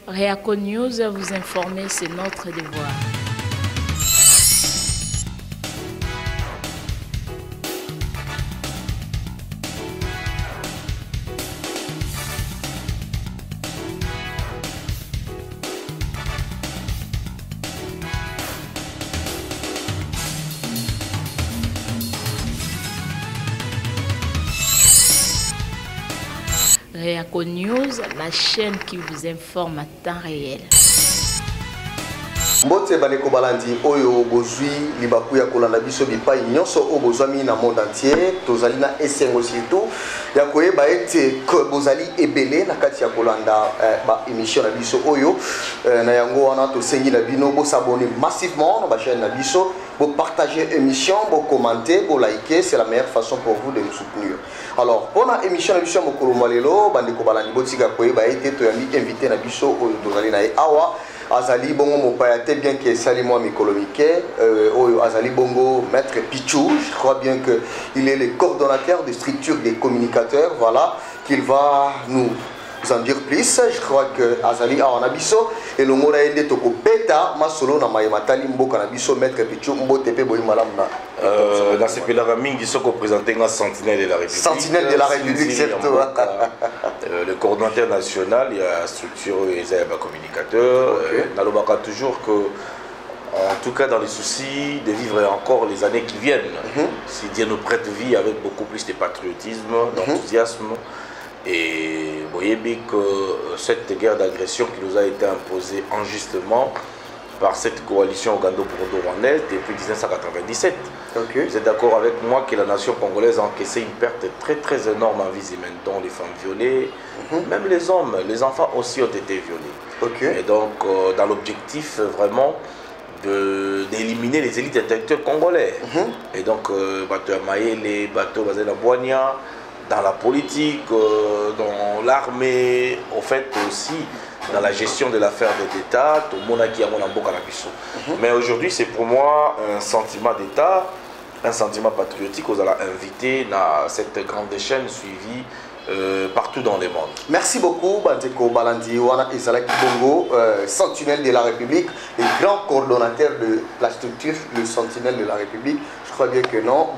Réaco News, vous informer, c'est notre devoir. Réaco News, la chaîne qui vous informe à temps réel. Mbote Baneko Balandi, Oyo Bozui, Libakuya Kolanda Biso Bipai, Nyonso Obozami na monde entier, Tozali na Esengo surtout, Yakoye Baete Bozali Ebele, na kati ya Kolanda, émission na Biso Oyo, na yango wana to sengi na bino, bo s'abonner massivement na chaîne na Biso, bo partager émission, bo commenter, bo liker, c'est la meilleure façon pour vous de nous soutenir. Alors, pour la émission na Biso Mokolo Malelo, Bandeko Balandi Botika Koye Baete to yami invité na Biso Oyo Tozali na Awa. Azali Bongo Mopayate, bien que Salimo Mikolomike, Azali Bongo Maître Pichou, je crois bien qu'il est le coordonnateur des structures des communicateurs, voilà, qu'il va nous en dire plus. Je crois que Azali Awanabiso et le mot est Toko Beta, Masolo na Mayematali Mboka Nabiso, Maître Pichou, Mbotepe Boyimalamna. Dans ce pays-là, Mingi Soko présenté un sentinelle de la République. Sentinelle de la République, surtout. Le coordonnateur national, il y a structure et communicateur. Nalobaka toujours que, en tout cas dans les soucis, de vivre encore les années qui viennent. Si Dieu nous prête vie avec beaucoup plus de patriotisme, d'enthousiasme. Et vous voyez bien que cette guerre d'agression qui nous a été imposée injustement par cette coalition ougando-burundu-rwandaise depuis 1997. Vous êtes d'accord avec moi que la nation congolaise a encaissé une perte très énorme en vie humaine, dont les femmes violées, même les hommes, les enfants aussi ont été violés. Et donc, dans l'objectif vraiment d'éliminer les élites intellectuelles congolais. Et donc, bateau Amaye, les bateaux Bazela Boigna, dans la politique, dans l'armée, au fait aussi dans la gestion de l'affaire d'État, tout le monde qui a mon amboka na biso. Mais aujourd'hui, c'est pour moi un sentiment d'État, un sentiment patriotique aux invités dans cette grande chaîne suivie partout dans le monde. Merci beaucoup, Bandeko Balandi, Wana Ezalaki Bongo, sentinelle de la République, et grand coordonnateur de la structure, le sentinelle de la République. Je crois bien que non.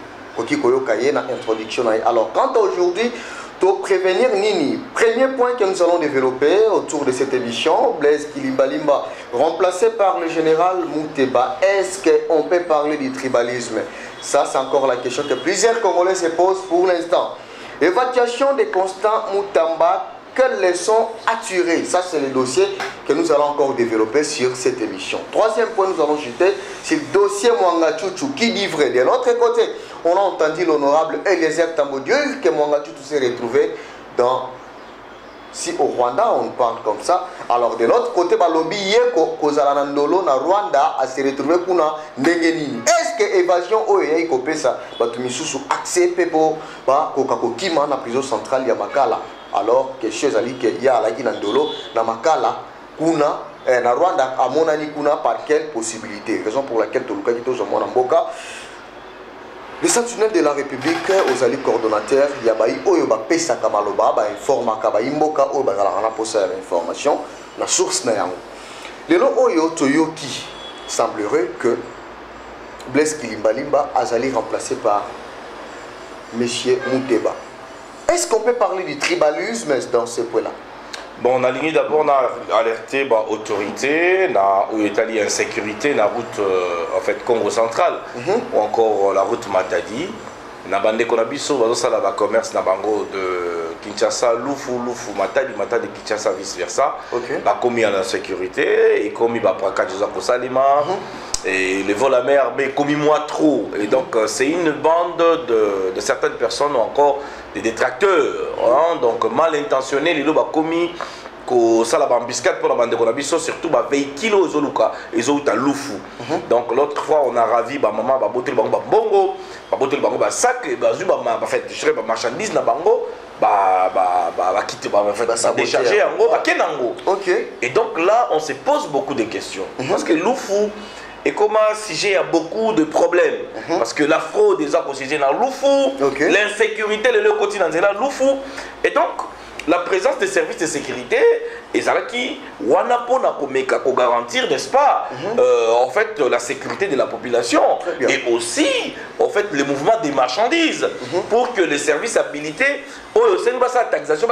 Alors, quant à aujourd'hui, pour prévenir Nini, premier point que nous allons développer autour de cette émission, Blaise Kilimbalimba, remplacé par le général Mouteba, est-ce qu'on peut parler du tribalisme? Ça, c'est encore la question que plusieurs Congolais se posent pour l'instant. Évacuation de Constant Moutamba, quelles leçons à tirer? Ça, c'est le dossier que nous allons encore développer sur cette émission. Troisième point, nous allons jeter, c'est le dossier Mwanga Chouchou qui dit vrai. De l'autre côté, on a entendu l'honorable Eliezer Tambodieu que Mwanga Chouchou s'est retrouvé dans... Si au Rwanda, on parle comme ça. Alors, de l'autre côté, Balobi Yeko, Kozalanandolo, na Rwanda, a se retrouvé kuna Nengenini. Est-ce que évasion Oye Ikope ça, Batumisusu accepte pour Kokakokima, na prison centrale Yamakala? Alors que chez Ali que ya la Nandolo na Makala kuna na Rwanda à monani kuna par quelle possibilité, raison pour laquelle Toluka Kito Zomona Mboka le sentinelle de la République aux alliés coordonnateurs Yabai Oyoba Pesa Kamaloba ba informa Kabai Mboka Oyoba la posa l'information la source na yango lelo Oyo Toyoki semblerait que Blaise Kilimbalimba azali remplacé par Monsieur Mouteba. Est-ce qu'on peut parler du tribalisme dans ce point-là? Bon, on a aligné d'abord, on a alerté l'autorité, où il y a l'insécurité, la route en fait Congo central, ou encore la route Matadi. Na bande konabiso, bazo la commerce na bango de Kinshasa, Lufu, Matadi, Matadi, Kinshasa, vice versa. La commis à la sécurité, et commis par Kajouza Salima, et les vols à mer, mais commis moi trop. Et donc, c'est une bande de certaines personnes, ou encore des détracteurs, hein, donc mal intentionnés, les lots commis. Ça la embuscade pour la bande de Konabiso, surtout véhicule aux Oluka, ils ont eu Lufu. Donc l'autre fois on a ravi maman boté le bango bongo, boté le bango sac et bazu fait je marchandise na bango quitter décharger en gros kenango. Et donc là on se pose beaucoup de questions parce que Lufu et comment si il y a beaucoup de problèmes parce que la fraude des actes dans Lufu, l'insécurité le quotidien c'est là Lufu et donc la présence des services de sécurité ezalaki wana pona komeka ko garantir, n'est-ce pas, en fait la sécurité de la population et aussi en fait le mouvement des marchandises pour que les services habilités taxation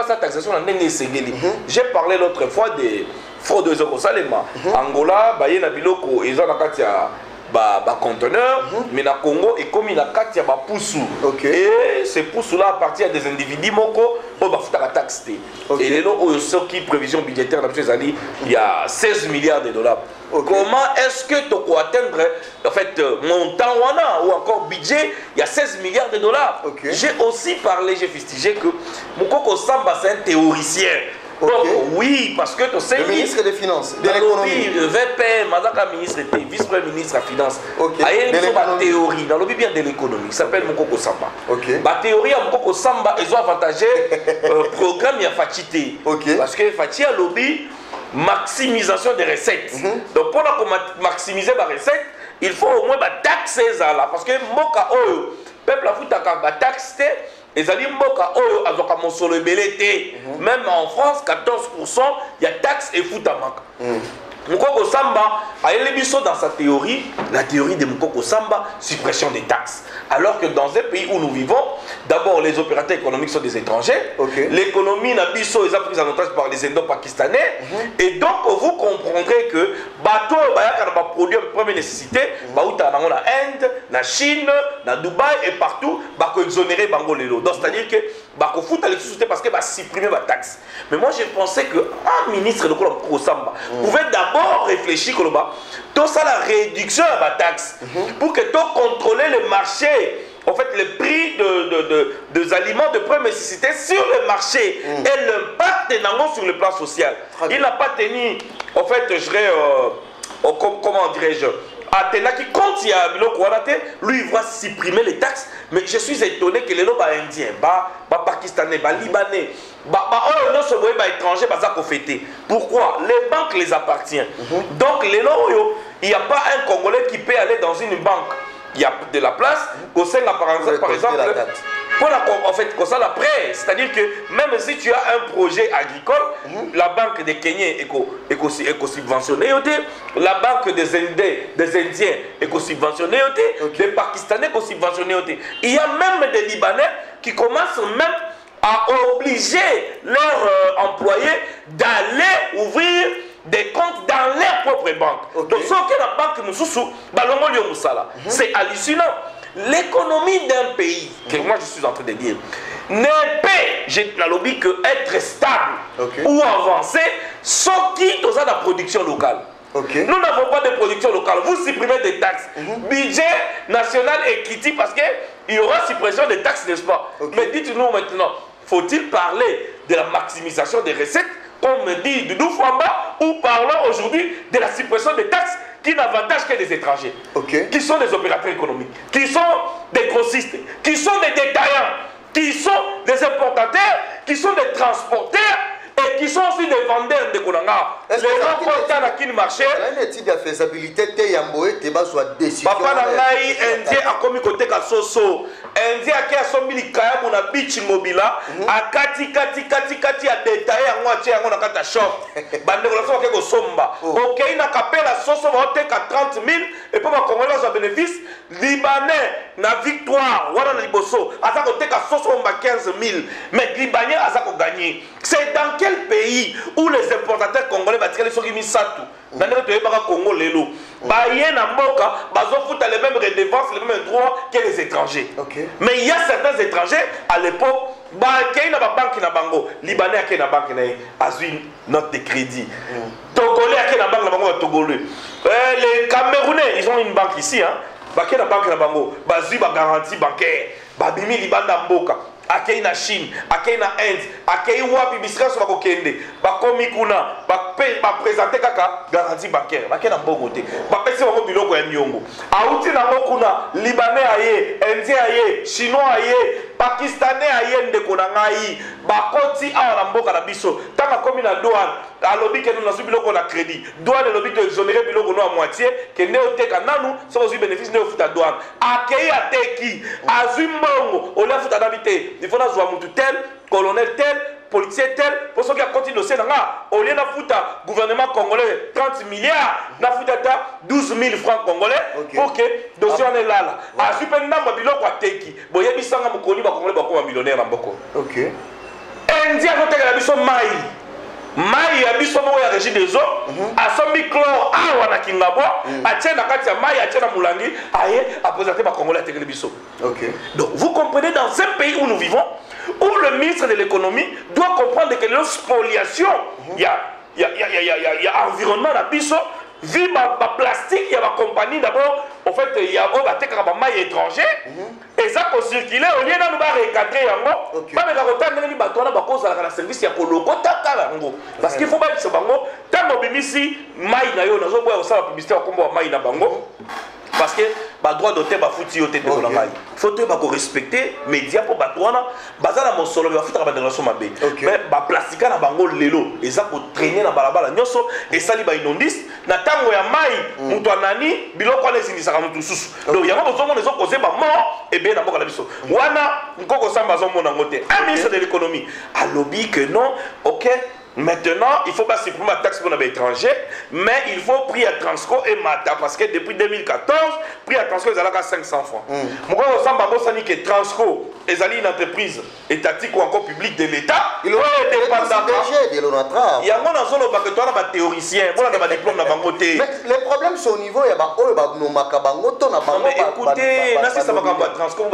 j'ai parlé l'autre fois des fraudes au Salema Angola baye na biloko eza na kati ya ba conteneur mais na Congo et comme il a kati ya ba poussou et ces poussou là appartiennent à des individus moko o ba futa la taxe et les lots qui prévision budgétaire dans ces années il y a 16 milliards de dollars. Comment est-ce que tu peux atteindre en fait montant wana ou encore budget il y a 16 milliards de dollars. J'ai aussi parlé, j'ai fustigé que Mukoko Samba c'est un théoricien. Donc, oui, parce que tu sais, le ministre des Finances, de l'économie, VP, Madame ministre était vice-premier ministre de la Finance. Il y a une théorie dans le bien de l'économie qui s'appelle Mukoko Samba. La théorie à Mukoko Samba, ils ont avantagé programme ya Fachité. Parce que Fachité a lobby maximisation des recettes. Donc, pour maximiser les recettes, il faut au moins taxer ça là. Parce que Moka Oyo, peuple a foutu à taxer. Et ça dit Moka Oyo, a solo belé. Même en France, 14%, il y a taxes et foot à manque. Mukoko Samba a élébisso dans sa théorie, la théorie de Mukoko Samba, suppression des taxes. Alors que dans un pays où nous vivons, d'abord les opérateurs économiques sont des étrangers, l'économie Nabiso est prise en otage par les Indo-Pakistanais, et donc vous comprendrez que bateau produit de première nécessité, baouta na Inde, na Chine, na Dubaï et partout, bako exonérer bango lelo. Donc c'est-à-dire que bako fout à l'électricité parce que va supprimer la taxe. Mais moi j'ai pensé que un ministre de Mukoko Samba pouvait d'abord réfléchir que tout ça la réduction de la taxe pour que tu contrôler le marché, en fait le prix des aliments de première nécessité sur le marché et l'impact sur le plan social. Il n'a pas tenu, en fait, je dirais, comment dirais-je, qui compte il y a lui il va supprimer les taxes, mais je suis étonné que les indiens, pakistanais, libanais, étrangers, pourquoi les banques les appartiennent. Donc les il n'y a pas un Congolais qui peut aller dans une banque, il y a de la place au sein par exemple en fait comme ça l'après, c'est-à-dire que même si tu as un projet agricole, la banque des Kenyans est subventionnée, la banque des Indiens est subventionnée, des Pakistanais est subventionnée. Il y a même des Libanais qui commencent même à obliger leurs employés d'aller ouvrir des comptes dans leur propre banque. Donc, ce que la banque nous sous c'est hallucinant. L'économie d'un pays, que moi je suis en train de dire, ne peut que être stable ou avancer sans qui dans la production locale. Nous n'avons pas de production locale. Vous supprimez des taxes. Budget national est critique parce qu'il y aura suppression des taxes, n'est-ce pas? Mais dites-nous maintenant, faut-il parler de la maximisation des recettes, comme dit Doudou Fwamba, ou parlons aujourd'hui de la suppression des taxes qui n'avantage que les étrangers, qui sont des opérateurs économiques, qui sont des grossistes, qui sont des détaillants, qui sont des importateurs, qui sont des transporteurs et qui sont aussi des vendeurs de Konanga. Les gens qui qui marché. Il y a une étude de faisabilité, soit décision. Papa Nangaï, Indien a commis côté Kasoso. Indien a fait son milikaya mon beach mobila. A kati a détaillé à moitié à mon akata shop. Bande relation avec Somba. Ok, il n'a qu'à payer la sauce, on va être à 30 000 et pour ma Congolais un bénéfice. Libanais, na victoire, voilà le bosso. À ça côté qu'à sauce on va 15 000. Mais Libanais à ça qu'on gagne. C'est dans quel pays où les importateurs congolais vont tirer les choses qui mis ça tout? Dans le Congo, les lots. Bayen en Moka, ils foutent les mêmes redevances, les mêmes droits que les étrangers. Mais il y a certains étrangers à l'époque, il y a une banque qui a bango, Libanais qui a une banque qui a une note de crédit. Togolais qui a une banque Togolais. Les Camerounais, ils ont une banque ici, hein. Qui a une banque qui a bango, ils ont une garantie bancaire. Babimi Libanda Mboka. Akei na Chine, akei na Inde, akei wapi bisika so bakokende, bakomi kuna, ba présenter kaka garantie bancaire, bakei na mbongo te. Ba pesi bako biloko ya miongo. Auti na kuna Libanais aye, Indien aye, Chinois aye, Pakistanais aye ndeko na ngai, bakoti awa na mboka na biso. Tanga komi na douane, alobi ke nous na su biloko na crédit. Douane lobi to exonérer biloko no à moitié, ke ne oteka nanu, so osu bénéfice ne ofuta douane. Akei ateki, azui mbongo, on a futa d'habiter. Il faut avoir tel, colonel tel, politicien tel, pour ceux qui ont continué dossier, au lieu de gouvernement congolais 30 milliards, na fouta 12 000 francs congolais, pour que le dossier en est là. A super namba biloko ateki, boye bisanga mukoni ba congolais ba ko millionnaire en boko. OK. India ko tekela biso mai. Mai ya biso mo ya régie des eaux, a sombi chlore awa na kingabo, a tient na kati ya mai, a tient na mulangi, aye a présenté ba congolais tekela biso. OK. Donc vous comprenez, dans un pays où nous vivons, où le ministre de l'économie doit comprendre que les spoliation, il y a environnement dans biso, vu ma plastique, il y a ma compagnie d'abord, en fait, il y a un maille étranger, et ça pour circuler, au lieu de nous recadrer, parce qu'il faut pas que ce bango, tant que ici, maille na yo, nous avons la publicité au maille na bango. Parce que le droit d'auteur va foutre au tête de la maille. Il faut respecter les médias pour batouana. Bazana mon solo, il va foutre la relation mabé. Mais ba plastika na bango lelo, et ça pour traîner na balabala nyoso et ça li ba inondis. Na tango ya maille, muto nani, biloko na zindi saka mutu susu. Donc yango bozomo les autres causer ba mort et bien na boka la biso. Wana nkoko samba zo mona ngote. Un ministre de l'économie a lobby que non, OK. Maintenant, il ne faut pas supprimer la taxe pour les étrangers, mais il faut prix à Transco et Mata, parce que depuis 2014, prix à Transco est à 500 francs. Moi, je sais que Transco est une entreprise étatique ou encore publique de l'État. Il est indépendant. Il y a un théoricien, il y a un diplôme dans le côté. Mais les problèmes sont au niveau, il y a écoutez, ça va Transco,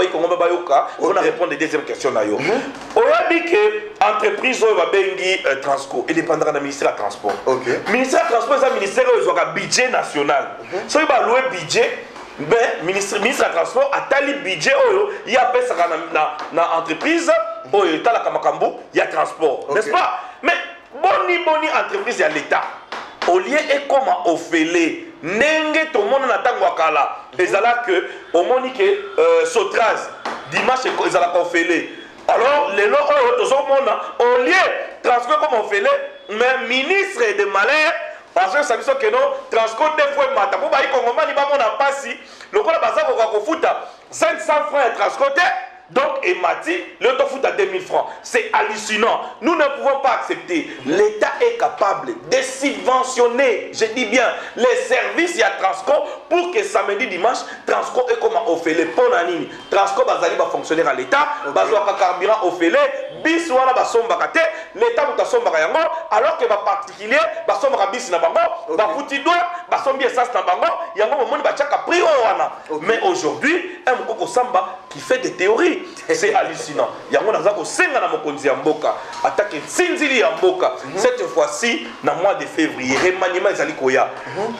on va répondre à la deuxième question. On a dit que l'entreprise va bengi Transco. Et dépendra du ministère du Transport. Le ministère du Transport, c'est un ministère qui a un budget national. Si il a loué budget, le ministre du Transport a tel budget, il y a une entreprise, il y a transport. N'est-ce pas? Mais boni entreprise, il y a l'État. Au lieu de comment on fait les nenge tout le monde n'attend pas là. Et c'est là que au moment que Sotraz dimanche ils allaient fait les. Alors les lots au lieu Transco comme on fait les, mais ministre de malheur. Parce que ça veut dire que non, Transco des fois mata. Pour bailler Congo mani ba mona passi. Le quoi la base ko futa 500 francs et Transcoté. Donc, et Mati, le temps fout à 2000 francs. C'est hallucinant. Nous ne pouvons pas accepter. L'État est capable de subventionner, je dis bien, les services à Transco pour que samedi, dimanche, Transco est comme on fait les ponts à Nini. Transco va fonctionner à l'État, va carburant au fait les bis wala ba sombakate, l'État va sombaka yango, alors que va particulier, va sombaka bis na bango, va fouti doigt, va sombi essence na bango, yango momoni ba chaka prix wana. Mais aujourd'hui, un moko samba qui fait des théories. C'est hallucinant. Il y a un peu de senga na mokonzi ya mboka, attaque Sinzili ya mboka. Cette fois-ci, dans le mois de février, remaniement ezali koya.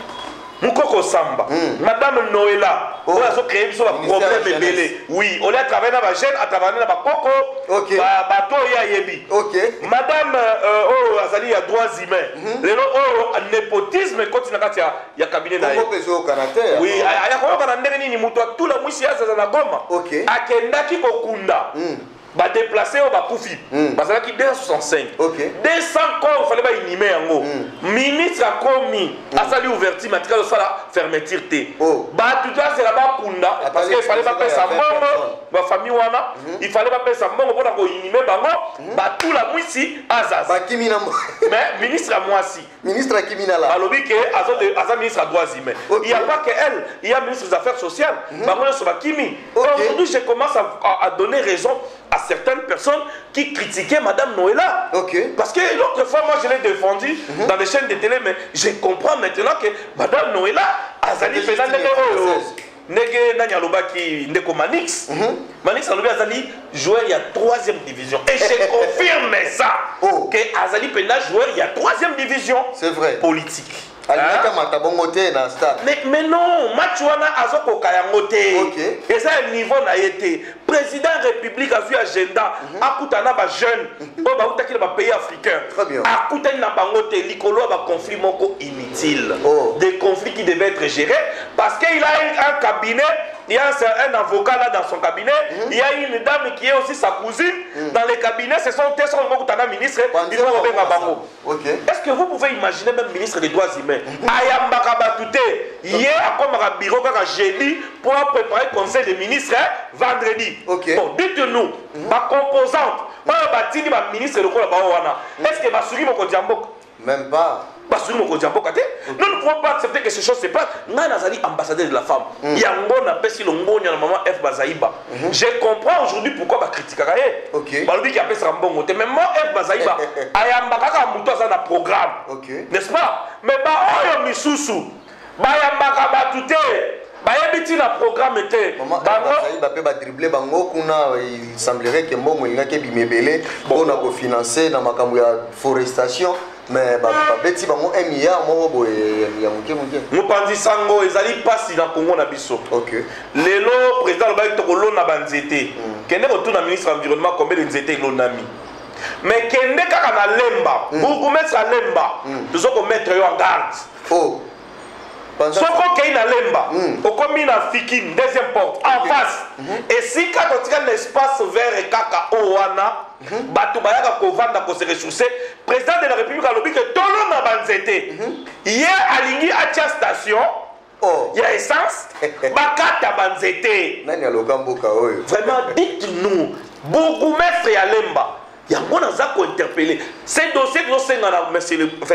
Mukoko Samba, Madame Noëlla, on a créé un problème belé. Oui, on a travaillé dans la gêne, à travailler dans la coco, bateau et yebi. Madame Azali, il y a droits humains. Le népotisme, quand il y a cabinet d'ailleurs. Oui, il y a un cabinet d'ailleurs. Tout le monde ici, c'est un goma. Akendaki Kokunda. Va déplacer au Bakoufi. Parce qu'il y a 265. 200 corps, il fallait pas inhumer en haut. Ministre a commis, a sali ouverture, matériel de la fermeture. Bah, tout ça, c'est là-bas Kunda. Parce qu'il fallait pas faire ça. Ma famille, il fallait pas faire ça. Pour inhumer, bah, tout la mouissi, Azaz. Mais ministre à moi aussi. Ministre à Kimina là. Alors, il y a ministre à droits humains. Il n'y a pas qu'elle, il y a ministre des Affaires sociales. Aujourd'hui, je commence à donner raison à certaines personnes qui critiquaient Madame Noëlla. Parce que l'autre fois, moi, je l'ai défendu dans les chaînes de télé, mais je comprends maintenant que Madame Noëlla a zali fait Nege Nanyalobaki Ndeko Manix. Manix Alobi Azali joueur il y a 3e division. Et je confirme ça. Que Azali Pena joueur il y a 3e division. C'est vrai. Politique. Mais non, Machuana Azoko Kayangote. Et ça, un niveau n'a été. Président République a vu agenda. Akutana ba jeune. On va le pays africain. Akutana bangote. Likolo a conflit moko inutile. Des conflits qui devaient être gérés. Parce qu'il a un cabinet. Il y a un avocat là dans son cabinet. Il y a une dame qui est aussi sa cousine. Dans les cabinets, ce sont des ministres. Est-ce que vous pouvez imaginer même ministre des droits humains Ayambaka Batouté, hier, comme un bureau, jeudi, pour préparer le conseil des ministres vendredi. Bon, dites-nous, ma composante, batini ba ministre lokola ba wana. Est-ce que basuri moko diamboka? Même pas. Basuri moko diamboka te. Nous ne pouvons pas accepter que ces choses se passent. Nga nazali ambassadeur de la femme. Yango na pesi longonya na maman F Bazaïba. Je comprends aujourd'hui pourquoi ba critiquer kaye. OK. Balobi ki apesa mbongo te. Mais maman F Bazaïba ayambaka ka muto za na programme. OK. N'est-ce pas? Mais ba oyo misusu bayambaka batu te. Bayebiti na programme te. Maman Bazaïba pe ba dribbler bango kuna il semblerait que mbongo ingake bimebele bona ko financer na makambo ya forestation. Mais beti bango 1 milliard moko boye ya muke muke. Mopanzi sango ezali pasi na Congo na biso. OK. Lelo président lobai to kolona banzete. Kende retourne ministre environnement combien de nzete lonami. Mais kende kaka na lemba, bourgmestre à lemba. Nous allons mettre yo en garde. Oh. Soko kei na lemba, okomi na Fikin, deuxième porte, en face. Et si quand on tient l'espace vert et kaka owana, batu bayaka kovanda ko se ressourcer, président de la République a lobby que tolo na banzete. Hier alingi atia station, il y a essence, bakata banzete. Nani alokamboka oyo. Vraiment dites-nous, bourgmestre ya lemba. Yango naza ko interpeller. Ces dossiers que nous avons monsieur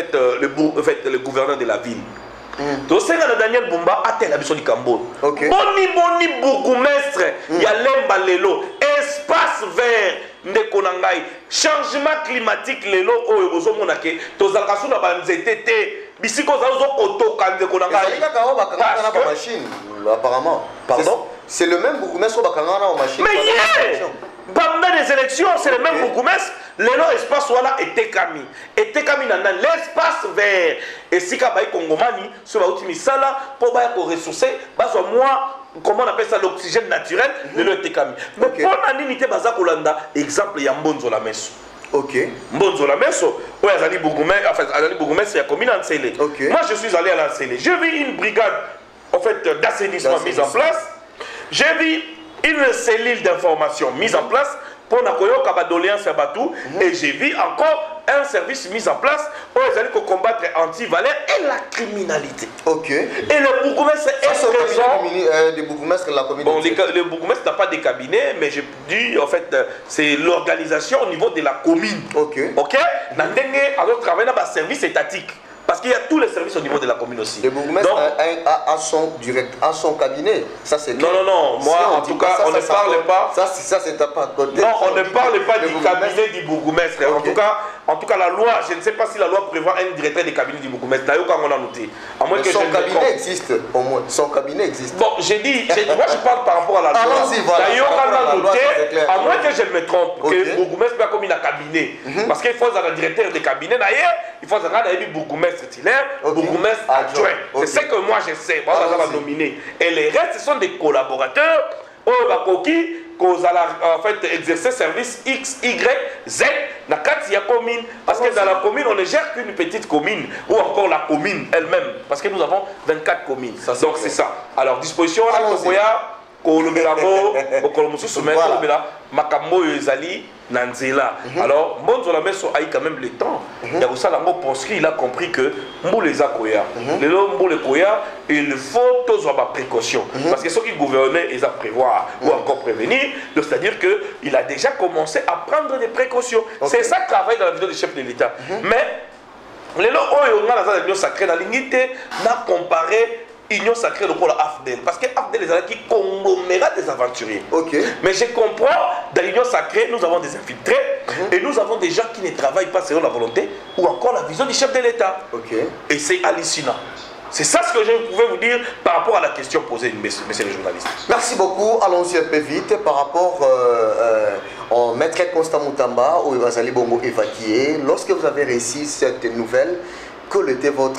le gouverneur de la ville. Dossier de Daniel Bumba a tel habitude du Cambodge. Boni bourgmestre, il y a lemba lelo, espace vert, ndekonangai, changement climatique lelo, oh, ozomonake, tozalakasu na banzete te, bisiko zazo kotoka ndekonangai. C'est machine, apparemment. Pardon? C'est le même bourgmestre bakangana en machine. Mais yeah! Pendant les élections, c'est le même bourgmestre. L'élo espace voilà était kami dans l'espace vert. Et si kabaï kongomani sur la ultime sala pour bailler pour ressourcer, bas moi comment on appelle ça l'oxygène naturel, l'élo était kami. Mais pour l'animité baza kolanda exemple ya mbonzo la meso. OK. Mbonzo la meso, ouais azali bourgmestre, enfin azali bourgmestre ya commune Nsele. OK. Moi je suis allé à Nsele. J'ai vu une brigade en fait d'assainissement mise en place. J'ai vu une cellule d'information mise en place pour la doléance à Batou. Et j'ai vu encore un service mis en place pour combattre anti-valeur et la criminalité. OK. Et le bourgmestre est présent. Des bourgmestres de la communauté. Bon, le bourgmestre n'a pas de cabinet, mais je dis en fait, c'est l'organisation au niveau de la commune. OK. OK. Alors, travailler dans un service étatique. Parce qu'il y a tous les services au niveau de la commune aussi. Le bourgmestre a son cabinet. Ça c'est non. Moi, si en tout cas, on ne parle pas. Ça c'est à pas côté. Non, on ne parle pas du cabinet du bourgmestre. Okay. En tout cas, la loi, je ne sais pas si la loi prévoit un directeur du cabinet du bourgmestre. D'ailleurs, quand on a noté. À moins que son cabinet existe, au moins. Son cabinet existe. Bon, j'ai dit, moi je parle par rapport à la loi. Voilà. D'ailleurs, quand on a noté, à moins que je me trompe, que le bourgmestre pas comme il a cabinet. Parce qu'il faut un directeur de cabinet. D'ailleurs, il faut un bourgmestre titulaire, bourgmestre adjoint. C'est ce que moi je sais. Moi, ça va nominer. Et les restes, ce sont des collaborateurs. En fait, exercer service X, Y, Z, dans la commune. Parce que dans la commune, on ne gère qu'une petite commune, ou encore la commune elle-même. Parce que nous avons 24 communes. Donc c'est ça. Alors, disposition, alors, Mbonzo la Meso a eu quand même le temps. Il y a aussi proscrit, il a compris que il faut tous avoir précaution. Parce que ceux qui gouvernaient, ils ont prévoir ou encore prévenir. C'est-à-dire qu'il a déjà commencé à prendre des précautions. C'est ça que travaille dans la vidéo du chef de l'État. Mais les lots, on a l'union sacrée dans l'unité, n'a comparé. Union sacrée pour la AFDEL. Parce que AFDEL est qui conglomérat des aventuriers. OK. Mais je comprends, dans l'Union sacrée, nous avons des infiltrés et nous avons des gens qui ne travaillent pas selon la volonté ou encore la vision du chef de l'État. OK. Et c'est hallucinant. C'est ça ce que je pouvais vous dire par rapport à la question posée, messieurs les journalistes. Merci beaucoup. Allons-y un peu vite par rapport au maître Constant Moutamba, où Evazali Bongo évacué. Lorsque vous avez réussi cette nouvelle, quel était votre...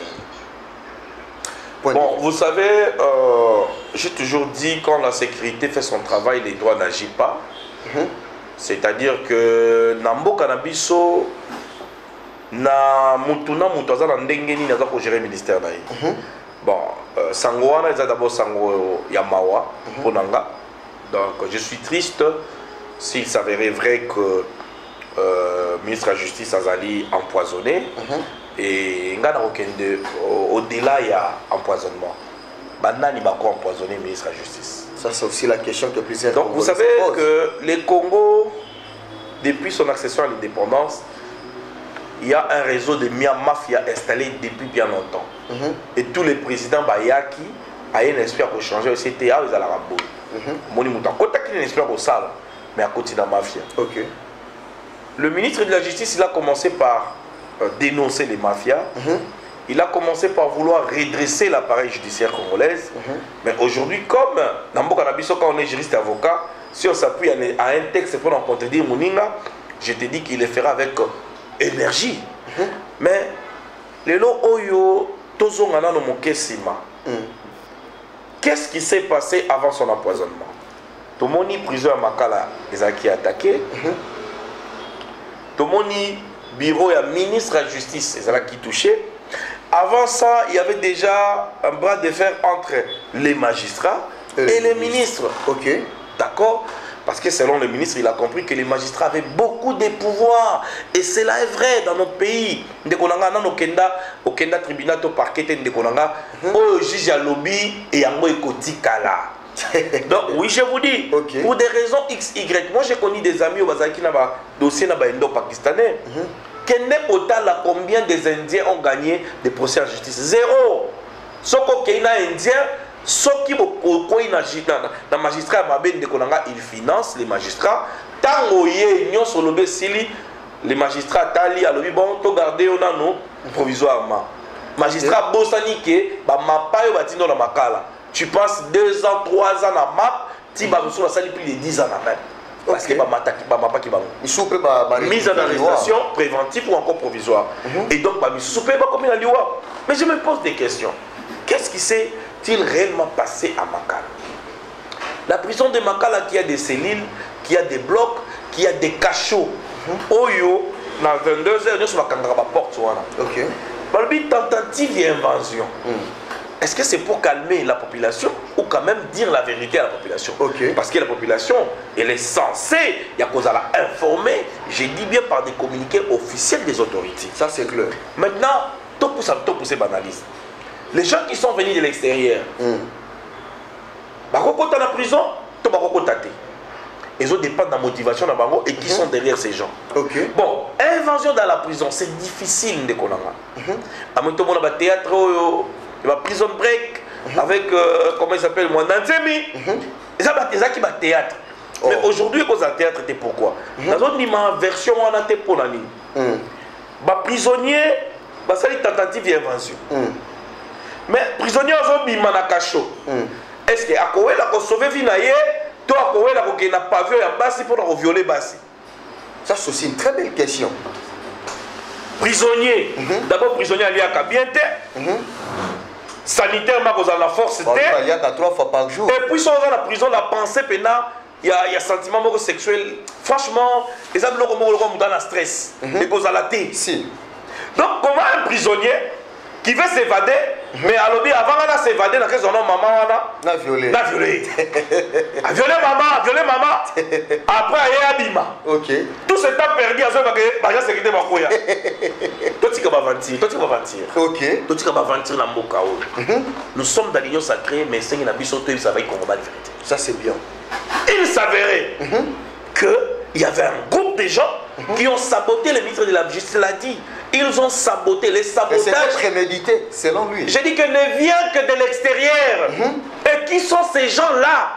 Bon, vous savez, j'ai toujours dit quand la sécurité fait son travail, les droits n'agissent pas. C'est-à-dire que Nambo Kanabiso, na mutuna mutaza na ndengeni naza ko gérer ministère na yi. Bon, Sangoana est d'abord Sango Yamawa Ponanga. Donc je suis triste s'il s'avérait vrai que ministre de la Justice Azali empoisonné. Et au-delà, il y a empoisonnement. Banani Bako empoisonné ministre de la Justice. Ça, c'est aussi la question que plusieurs. Donc, vous savez que les Congo depuis son accession à l'indépendance, il y a un réseau de mafia installé depuis bien longtemps. Et tous les présidents Bayaki ont un esprit pour changer le CTA, ils ont la rabot. Moni Mouta, quand il y a un esprit pour ça, mais à côté de la mafia. Le ministre de la Justice, il a commencé par dénoncer les mafias. Il a commencé par vouloir redresser l'appareil judiciaire congolaise. Mais aujourd'hui, comme dans quand on est juriste et avocat, si on s'appuie à un texte pour en contredire Mouninga, je te dis qu'il le fera avec énergie. Mais les lots oyo tozongana no mokesima. Qu'est-ce qui s'est passé avant son empoisonnement? Tomoni prison à Makala, ils ont attaqué. Tomoni bureau et ministre de la justice, ils ont qui touché. Avant ça, il y avait déjà un bras de fer entre les magistrats et les ministres. D'accord? Parce que selon le ministre, il a compris que les magistrats avaient beaucoup de pouvoirs. Et cela est vrai dans notre pays. Au Kenda tribunal, au parquet, au juge à lobby et à moi kala. Donc oui, je vous dis, pour des raisons XY, moi j'ai connu des amis au Bazaki dans le dossier indo-pakistanais. Kende Otala, combien des Indiens ont gagné des procès en justice? Zéro. Ce qu'il y a Indien, ce qui est magistrat, il finance les magistrats. Tant que les magistrats tali à l'objet, bon, to garder provisoirement. Magistrat Bossanike, batino la makala. Tu passes 2 ans, 3 ans à map, tu vas sur la salle plus de 10 ans à même. Parce que mise en arrestation préventive ou encore provisoire. Et donc, mais je me pose des questions. Qu'est-ce qui s'est-il réellement passé à Makala? La prison de Makala qui a des cellules, qui a des blocs, qui a des cachots. Oyo, dans 22 heures, nous sommes à la porte. Tentative et invention. Est-ce que c'est pour calmer la population ou quand même dire la vérité à la population? Parce que la population, elle est censée, il y a cause à la informer, j'ai dit bien par des communiqués officiels des autorités. Ça c'est clair. Maintenant, tout pour ces banalises. Les gens qui sont venus de l'extérieur, dans la prison, tout ils ont dépend de la motivation et qui sont derrière ces gens. Bon, invasion dans la prison, c'est difficile de connaître. À mon tour, on a théâtre. La prison break avec comment il s'appelle moi Nanzemi. Ils ont qui théâtre. Mais aujourd'hui cause de théâtre c'était pourquoi? Dans une version on a été pour la ligne. Ba prisonnier ba sali tentative d'invention. Mais prisonnier ont bima na cacho. Est-ce que akowe la ko sauver vie na ye, to akowe la ko na pavio ya basi pour la violer basi? Ça c'est aussi une très belle question. Prisonnier, d'abord prisonnier ali à bien sanitairement dans la force il y a 3 fois par jour. Et puis si on va dans la prison, la pensée pénale, il y a sentiment sexuel. Franchement, les hommes dans la stress. Et cause à la thé. Donc comment un prisonnier qui veut s'évader, mais à l'objet avant de s'évader, dans quel maman a violé. A violé maman. Après il y a bima. Tout ce temps perdu à ce moment la sécurité va courir. Toi tu vas mentir. Toi tu vas mentir dans mon chaos. Nous sommes dans l'union sacrée, mais c'est une ambition de ça va y combattre la vérité. Ça c'est bien. Il s'avérait qu'il y avait un groupe de gens qui ont saboté le ministre de la Justice, l'a dit. Ils ont saboté les sabotages. C'est prémédité, selon lui. J'ai dit que ne vient que de l'extérieur. Et qui sont ces gens-là?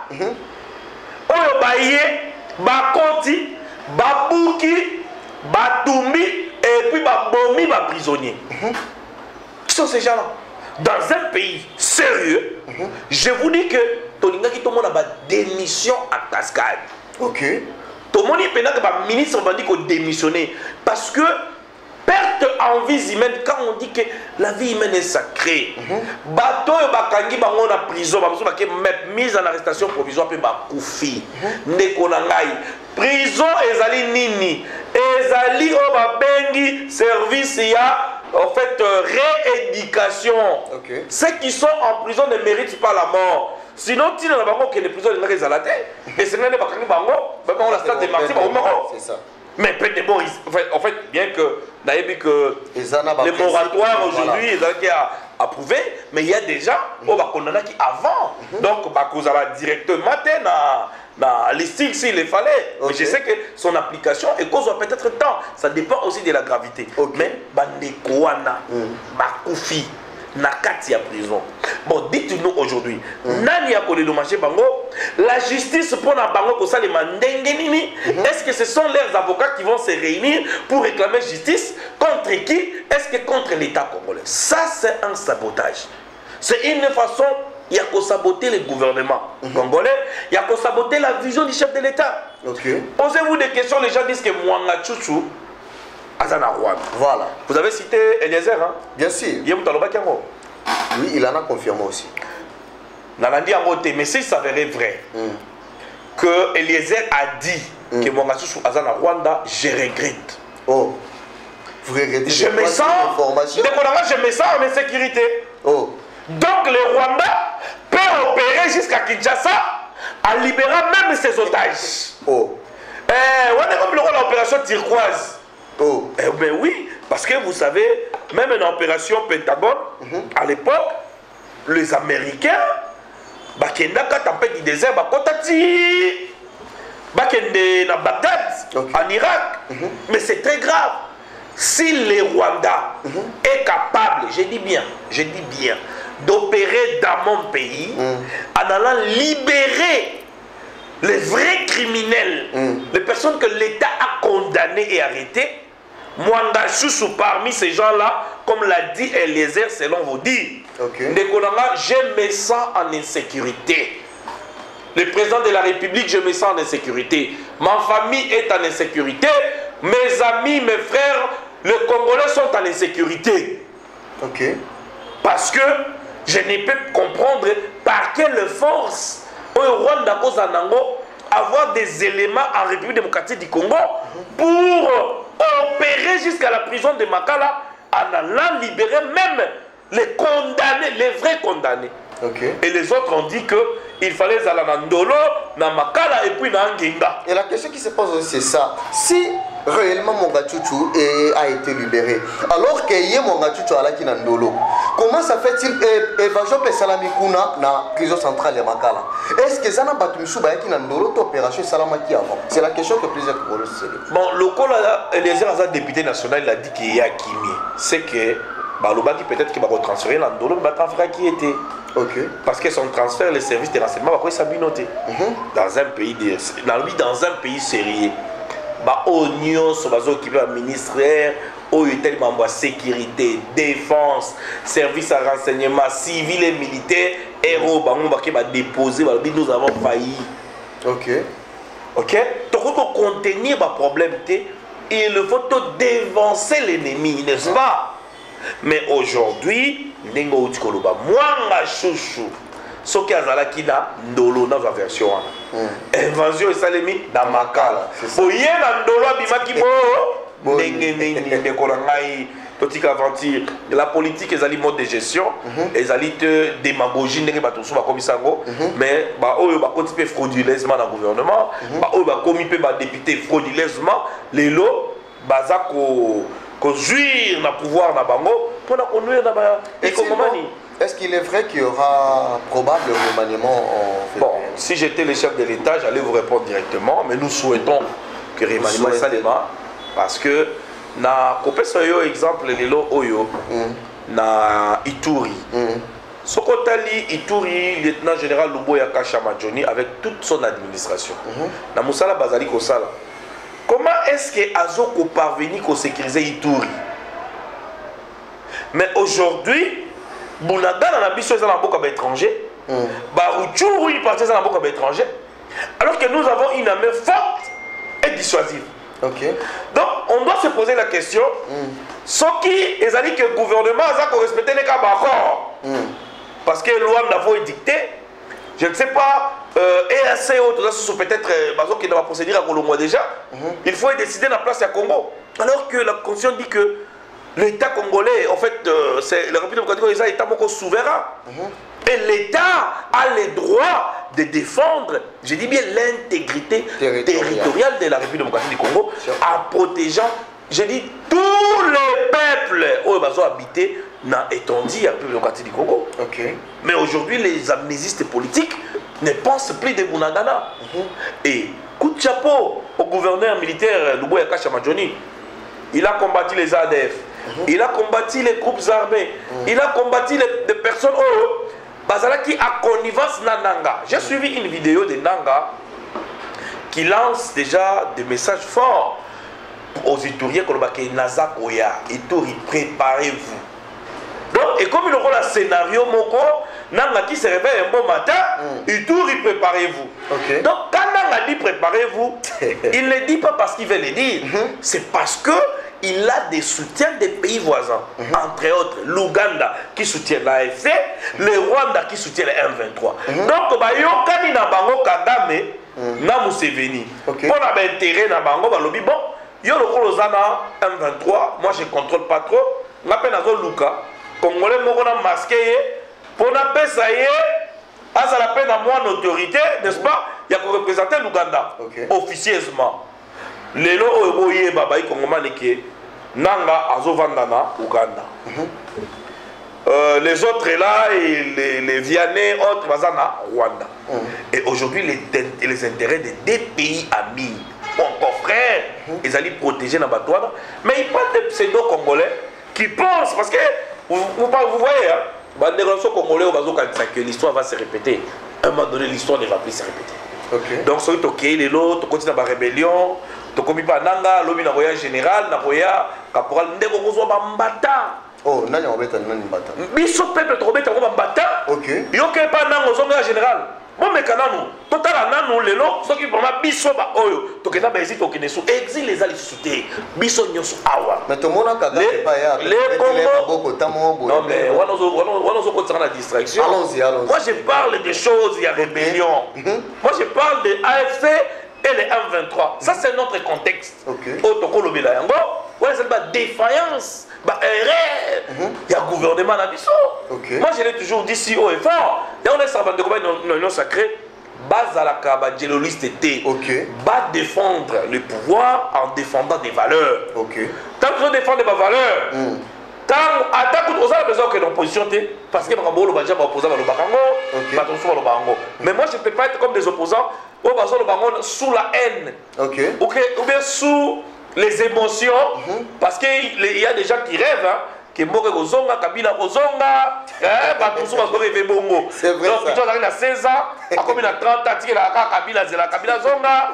Oyo Baye, Bakonti, Babouki, Batumbi, et puis Babomi, Baprisonnier. Qui sont ces gens-là? Dans un pays sérieux, je vous dis que tout le monde a une démission à cascade. Tout le monde a un ministre qui a démissionné. Parce que perte en vie humaine, quand on dit que la vie humaine est sacrée, bateau et bakangi bango na prison, mise en arrestation provisoire pe bakoufi. Ndekonangai. Prison ezali nini? Ezali o babengi service ya en fait rééducation. Ceux qui sont en prison ne méritent pas la mort. Sinon, tu n'as pas que les prisonniers ne restent à la tête. Et c'est pas bakangi bango, on la stade de martyrs c'est ça. Mais peut-être bon, en fait, bien que les moratoires aujourd'hui, ils ont approuvé, mais il y a des gens qui ont condamné avant. Donc, ils ont directement la listing s'il le fallait. Okay. Mais je sais que son application est cause peut-être temps. Ça dépend aussi de la gravité. Okay. Mais bandeko wana bakufi na kati ya prison. Bon, dites-nous aujourd'hui, nani a collé dommager bango? La justice pour na bango ko ça les mandenge nini? Est-ce que ce sont leurs avocats qui vont se réunir pour réclamer justice contre qui? Est-ce que contre l'État congolais? Ça c'est un sabotage. C'est une façon il y a qu'à saboter le gouvernement congolais, il y a qu'à saboter la vision du chef de l'État. Okay. Posez-vous des questions, les gens disent que Mwanga Tchouchou Azana Rwanda. Voilà. Vous avez cité Eliezer, hein? Bien sûr. Oui, il en a confirmé aussi. Nalandi Angote, mais s'il s'avérait vrai que Eliezer a dit que Mwanga Tchouchou Azana Rwanda, je regrette. Oh. Vous regrettez? Je me sens en insécurité. Oh. Donc le Rwanda peut opérer jusqu'à Kinshasa en libérant même ses otages. Oh. On est comme l'opération turquoise. Oh. Ben oui, parce que vous savez, même une opération Pentagone, à l'époque, les Américains, Bakenda tempête du désert, Bakotati, Bakende na Bagdad, en Irak. Mais c'est très grave. Si le Rwanda est capable, je dis bien, d'opérer dans mon pays en allant libérer les vrais criminels, les personnes que l'État a condamnées et arrêtées, Mwanga Tchouchou parmi ces gens-là, comme l'a dit Eliezer, selon vos dires, je me sens en insécurité. Le président de la République, je me sens en insécurité. Ma famille est en insécurité. Mes amis, mes frères, les Congolais sont en insécurité. Ok. Parce que je ne peux comprendre par quelle force au Rwanda avoir des éléments en République démocratique du Congo pour opérer jusqu'à la prison de Makala en allant libérer même les condamnés, les vrais condamnés. Okay. Et les autres ont dit qu'il fallait aller à Ndolo, à Makala et puis à Ngenga. Et la question qui se pose aussi, c'est ça. Si réellement Mwanga Tchouchou a été libéré, alors qu'il y a Mwanga Tchouchou à la Ndolo, comment ça fait-il évasion de Salamikuna dans la prison centrale de Makala? Est-ce que Zana Batumsou a été Ndolo opération Salamaki avant? C'est la question que plusieurs Congolais se posent. Bon, le col Eliezer Azad, député national, il a dit qu'il y a Kimi. C'est que Balobaki peut-être qu'il va retransférer Ndolo, mais il va transférer qui était. Okay. Parce que son transfert, les services de renseignement, va s'abinoter. Dans un pays dans un pays sérieux. Oignon, qui va ministère, sécurité, défense, service à renseignement, civil et militaire, héros, qui va déposer, nous avons failli. Ok. Ok. Donc, pour contenir le problème, il faut dévancer l'ennemi, n'est-ce pas? Mais aujourd'hui, Nengo Utikoloba, Mwanga Tchouchou, ce qui a na Ndolo dans la version. Invasion et Salemi dans Makala. Boye na Ndolo bimaki bo, Nenge Kolangai, Totika Aventure. La politique est un mode de gestion, les alliés démagogie, Nenge Batousou, Komisango, mais eux va continuer frauduleusement dans le gouvernement, eux va commis député frauduleusement, les lots, bazako. Qu'on jouir dans le pouvoir dans Bango pour qu'on nuire dans l'économie. Est-ce qu'il est vrai qu'il y aura probable remaniement en fait? Bon, si j'étais le chef de l'État, j'allais vous répondre directement, mais nous souhaitons que le remaniement soit parce que na Kopesoyo exemple les lo oyo na Ituri. Sokotali Ituri, lieutenant général Luboya Kashamajoni avec toute son administration. Na Moussala Bazali Kosala. Comment est-ce que Azoko parvenu à sécuriser Ituri? Mais aujourd'hui, Bounaga dans la mission est dans beaucoup d'étrangers. Barouchourou il partit dans la beaucoup d'étrangers. Alors que nous avons une armée forte et dissuasive. Okay. Donc on doit se poser la question ce qui est dit que le gouvernement a respecté les cas d'accord. Parce que loi n'a dicté. Je ne sais pas, EAC ou tout ça, peut-être qui va procéder à Colombo déjà. Il faut décider dans la place à Congo. Alors que la Constitution dit que l'État congolais, en fait, c'est la République démocratique congolaise, l'État souverain. Et l'État a le droit de défendre, je dis bien l'intégrité territoriale de la République démocratique du Congo, en protégeant, je dis, tous les peuples où ils vont habiter dans l'étendue de la République démocratique du Congo. Okay. Mais aujourd'hui, les amnésistes politiques ne pense plus de Bunagana. Et coup de chapeau au gouverneur militaire Luboya Kashamadjoni. Il a combattu les ADF, il a combattu les groupes armés, il a combattu les personnes qui a connivence na Nanga. J'ai suivi une vidéo de Nanga qui lance déjà des messages forts aux Ituriens comme Naza Koya, Ituri, préparez-vous. Donc, et comme il aura le scénario, Moko, Nanga qui se réveille un bon matin, Ituri, préparez-vous. Donc, quand Nanga dit préparez-vous, il ne le dit pas parce qu'il veut le dire, c'est parce que il a des soutiens des pays voisins, entre autres l'Ouganda qui soutient l'AFC, le Rwanda qui soutient le M23. Donc, Yokani na bango Kagame, na Museveni. Pour l'intérêt na bango, balobi bon, yo le Kolozana M23, moi je contrôle pas trop. L'appel à Luka, Congolais mokona masqué, pour n'appeler ça y est, à la peine à moi en autorité, n'est-ce pas? Il y a qu'on représenter l'Ouganda officieusement. Les lots oye babaï Congomais Nanga Azovandana Ouganda. Les autres là, et les Vianney, autres, Bazana, Rwanda. Et aujourd'hui, les intérêts des deux pays amis, encore frères, ils allaient protéger la Batouana. Mais il parle des pseudo-congolais qui pensent, parce que vous voyez, hein, les congolais, que l'histoire va se répéter. À un moment donné, l'histoire ne va plus se répéter. Donc, si tu as les lots, tu continues dans la rébellion, tu as pas Nanga, l'homme na roya général, na roya caporal, ndeko kozwa bambata. Oh, nani obeta nani mbata. Biso peuple to obeta bambata. OK. Yo ke pa nango zonga général. Bon mekananu, totala nanu lelo, soki vraiment biso ba oyo, to kena ba hésite to kene sou exil les ali souté. Biso nyoso awa. Mais to mona kaga pas ya. Les Congo. Non mais wanozo ko tsana distraction. Allons-y. Moi je parle des choses, il y a rébellion. Moi je parle de AFC et les M23. Ça, c'est notre contexte. C'est la défaillance, il y a gouvernement à Bissau. Moi, je l'ai toujours dit si haut et fort. Et on est sur l'union sacrée. Base à la cabadjéloliste était. Va défendre le pouvoir en défendant des valeurs. Tant que je défends des valeurs, besoin que l'opposition parce que mais moi je ne peux pas être comme des opposants sous la haine ou bien sous les émotions parce qu'il y a des gens qui rêvent que Mboke Kozonga, Kabila Kozonga, Bongo. C'est vrai. Donc, tu as 16 ans, à combien de 30 ans, Kabila Zonga,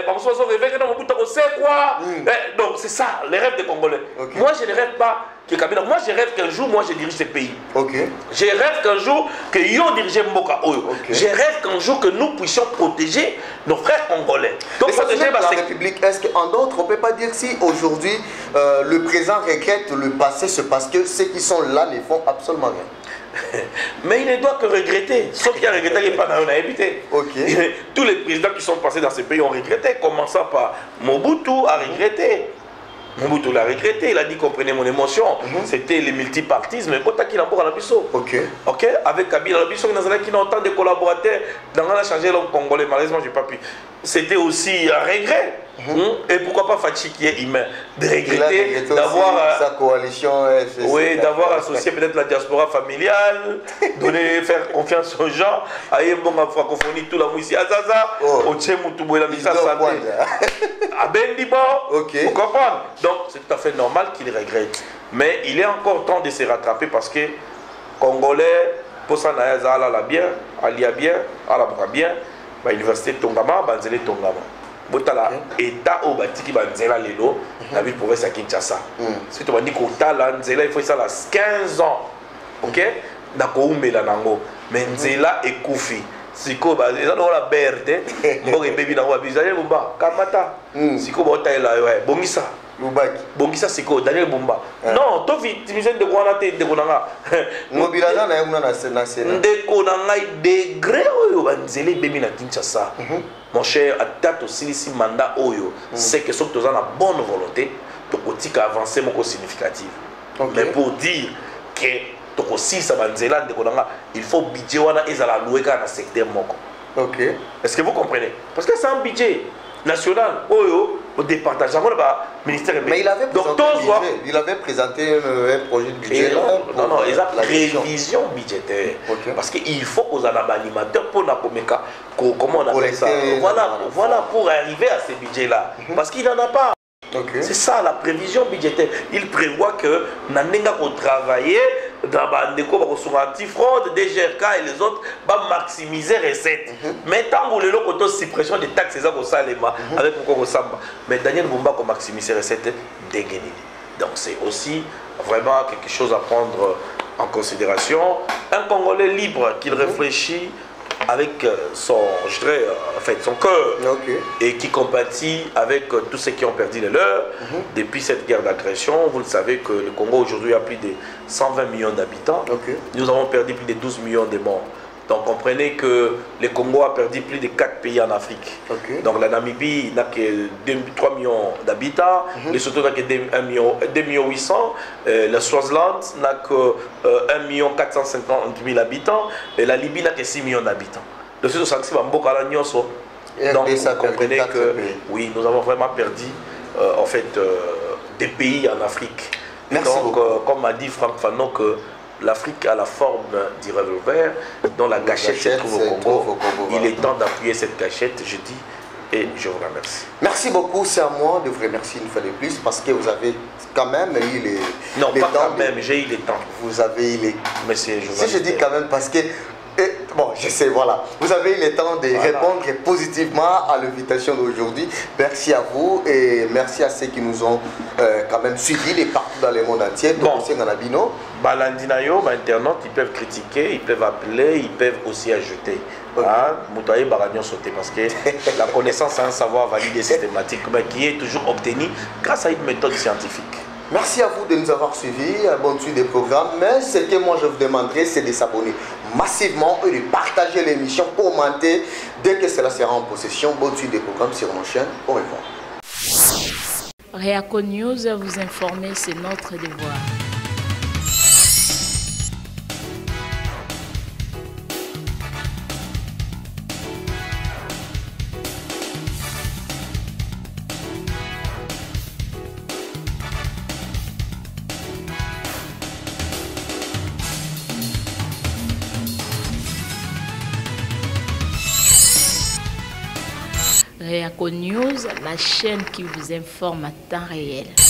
donc c'est ça, les rêves des Congolais. Moi, je ne rêve pas que Kabila. Moi, je rêve qu'un jour, moi, je dirige ce pays. Je rêve qu'un jour, que Yo dirige Mboka Oyo. Je rêve qu'un jour, que nous puissions protéger nos frères congolais. Donc, protéger la République, est-ce qu'en d'autres, on ne peut pas dire si aujourd'hui, le président regrette le passé, c'est parce que ceux qui sont là ne font absolument rien. Mais il ne doit que regretter. Sauf qu'il a regretté qu'il n'est pas dans la évité. Tous les présidents qui sont passés dans ce pays ont regretté, commençant par Mobutu a regretté. Mobutu l'a regretté, il a dit comprenez mon émotion. C'était le multipartisme. Mais quand il a encore la Bissau. Avec Kabila, la Bissau, qui ont autant de collaborateurs dans la changé l'homme congolais. Malheureusement, je n'ai pas pu. C'était aussi un regret. Et pourquoi pas Fatih qui est humain de regretter d'avoir sa coalition oui, d'avoir associé peut-être la diaspora familiale, donner, faire confiance aux gens, à la francophonie, tout la mouissi Azaza, au Tchemoutoubou et la mise à santé. À Bendibo, vous comprenez? Donc c'est tout à fait normal qu'il regrette. Mais il est encore temps de se rattraper parce que Congolais, pour ça, la bien, alia bien, ala bien, l'université Tongama, Banzele Tongama. Botala état au batiki banzela lelo la ville province à Kinshasa. Si tu vas dire qu'Otala nzela il faut ça là 15 ans. OK? Dako umela nango. Mais nzela ekufi. Siko ba eza dans la berte, mboke baby nango bizale bumba kamata. Siko bota ela ouais, bongisa. Lubaki. Bongisa siko Daniel Bumba. Non, to victimiser de quoi na te de konanga. Mobilana na yuna na sena. De konanga degré oyo banzela baby na Kinshasa. Mon cher, à date aussi, ici, mandat Oyo, c'est que sauf que tu as la bonne volonté, tu peux avancer mon significatif. Mais pour dire que tu as aussi ça il faut budget et ça la louer dans le secteur moko. Est-ce que vous comprenez? Parce que c'est un budget national. Oyo, au départage. Ministère mais il avait présenté, il avait présenté un projet de budget. Non, non, il y a prévision budgétaire. Okay. Parce qu'il faut aux animateurs pour la Comeka, comment on appelle ça. Voilà, pour arriver à ces budgets-là. Parce qu'il n'en a pas. Okay. C'est ça la prévision budgétaire. Il prévoit que Nanenga pour travailler dans anti-fraude, DGRK et les autres va maximiser les recettes. Mais tant que l'autre suppression des taxes, c'est ça qu'on salema avec mon samba. Mais Daniel Bumba pour maximiser les recettes dégainés. Donc c'est aussi vraiment quelque chose à prendre en considération. Un Congolais libre qui réfléchit avec son, je dirais, en fait, son cœur, et qui compatit avec tous ceux qui ont perdu les leurs depuis cette guerre d'agression. Vous le savez que le Congo aujourd'hui a plus de 120 millions d'habitants. Nous avons perdu plus de 12 millions de morts. Donc comprenez que le Congo a perdu plus de 4 pays en Afrique. Donc la Namibie n'a que 3 millions d'habitants, Lesotho n'a que 2 millions 800, le Swaziland n'a que 1 450 000 habitants, et la Libye n'a que 6 millions d'habitants. Donc vous comprenez que oui, nous avons vraiment perdu en fait des pays en Afrique. Donc comme a dit Franck Fanon, que l'Afrique a la forme du revolver dont la gâchette se trouve au Congo. Il est temps d'appuyer cette gâchette, je dis, et je vous remercie. Merci beaucoup, c'est à moi de vous remercier une fois de plus parce que vous avez quand même eu les... Non, pas quand même, j'ai eu le temps. Vous avez eu les... Monsieur, si je dis quand même parce que... bon, je sais, voilà. Vous avez eu le temps de répondre positivement à l'invitation d'aujourd'hui. Merci à vous et merci à ceux qui nous ont quand même suivis les partout dans le monde entier. Bon, Balandinayo, internautes, ils peuvent critiquer, ils peuvent appeler, ils peuvent aussi ajouter. Moutaye Baragnon sauter parce que la connaissance c'est un savoir validé systématique mais qui est toujours obtenu grâce à une méthode scientifique. Merci à vous de nous avoir suivis, bonne suite des programmes. Mais ce que moi je vous demanderai, c'est de s'abonner massivement et de partager l'émission, commenter dès que cela sera en possession. Bonne suite des programmes sur nos chaînes. Au revoir. Réaco News, vous informer, c'est notre devoir. Réaco News, la chaîne qui vous informe à temps réel.